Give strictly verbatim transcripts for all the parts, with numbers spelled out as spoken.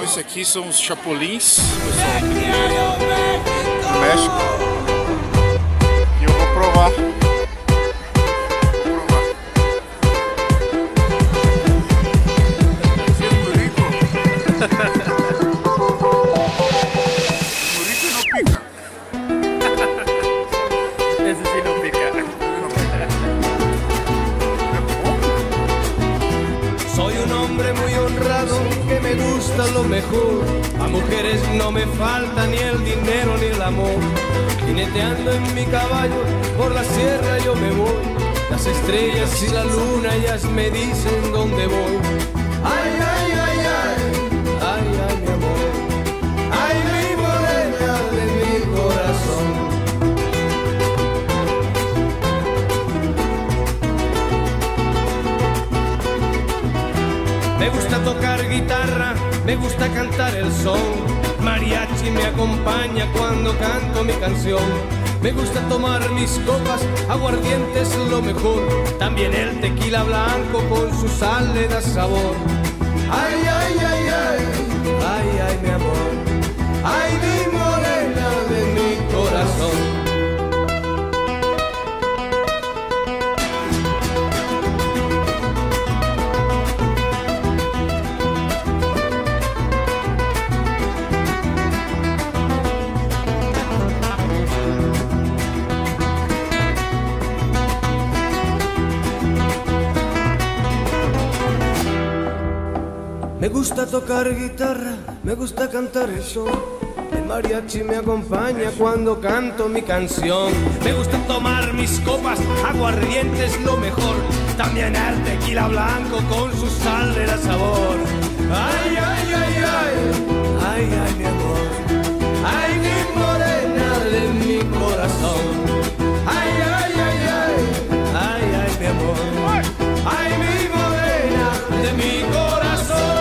Esse aqui são os chapulins, pessoal, do México. E eu vou provar. Vou provar. Muito rico. Muito rico e não pica. Esse sí no pica. Soy un hombre muy honrado que me gusta lo mejor. A mujeres no me falta ni el dinero ni el amor. Jineteando en mi caballo por la sierra yo me voy. Las estrellas y la luna ellas me dicen dónde voy. Ay, ay, ay, ay, ay, ay, mi amor. Ay, mi morena de mi corazón. Me gusta tocar guitarra, me gusta cantar el son. Mariachi me acompaña cuando canto mi canción. Me gusta tomar mis copas, aguardiente es lo mejor. También el tequila blanco con su sal le da sabor. Ay, ay, ay, ay, ay, ay, mi amor. Ay, mi morena de mi corazón. Me gusta tocar guitarra, me gusta cantar eso. El mariachi me acompaña cuando canto mi canción. Me gusta tomar mis copas, aguardiente es lo mejor. También el tequila blanco con su sal le da sabor. Ay, ay, ay, ay, ay, ay, mi amor. Ay, mi morena de mi corazón. Ay, ay, ay, ay, ay, ay, mi amor. Ay, mi morena de mi corazón.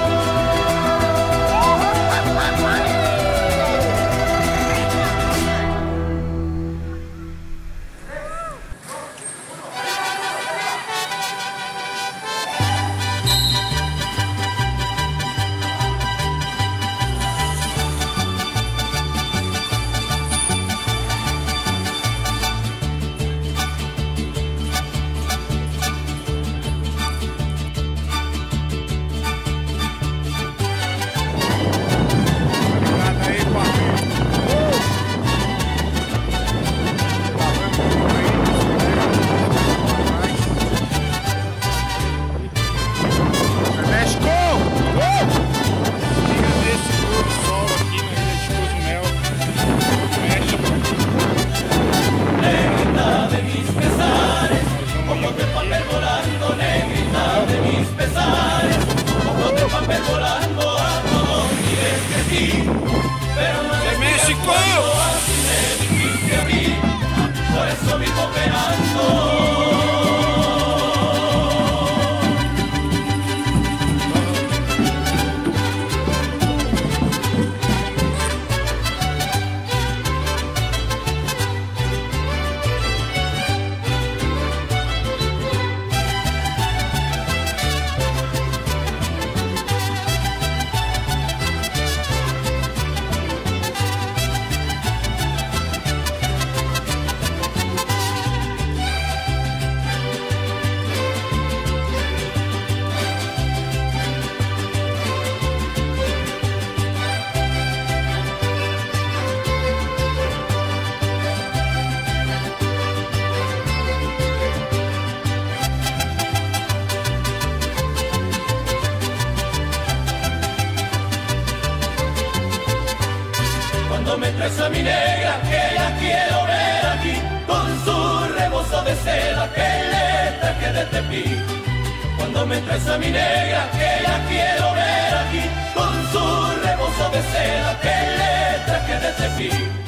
Me traes a mi negra, que la quiero ver aquí, con su rebozo de seda que le traje de Tepic. Cuando me traes a mi negra, que la quiero ver aquí, con su rebozo de seda que le traje de Tepic.